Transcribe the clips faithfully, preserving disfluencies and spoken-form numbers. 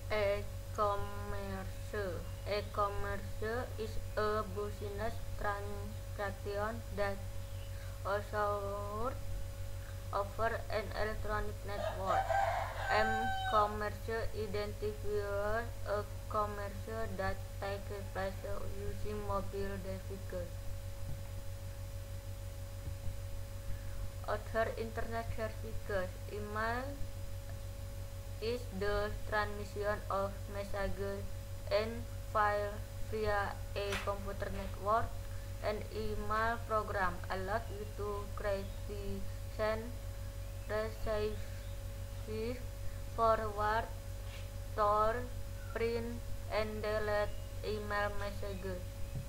E-commerce. E-commerce is a business transaction that occurs over an electronic network. M-commerce identifies a commerce that takes place using mobile devices. Other internet services. Email is the transmission of messages and files via a computer network. An email program allows you to create, send, receive, forward, store, print, and delete email messages.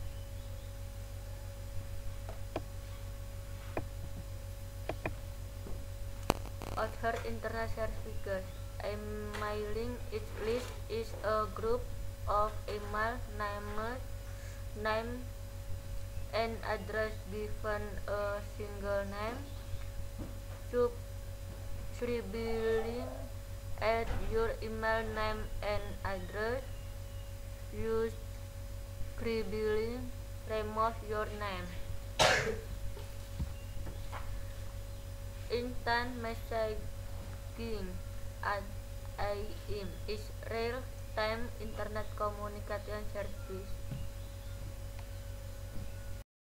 Other internet services. A mailing list is a group of email names, name and address given a single name. Subscribing add your email name and address. Use scribbling remove your name. Instant messaging (A I M) is real-time internet communication service.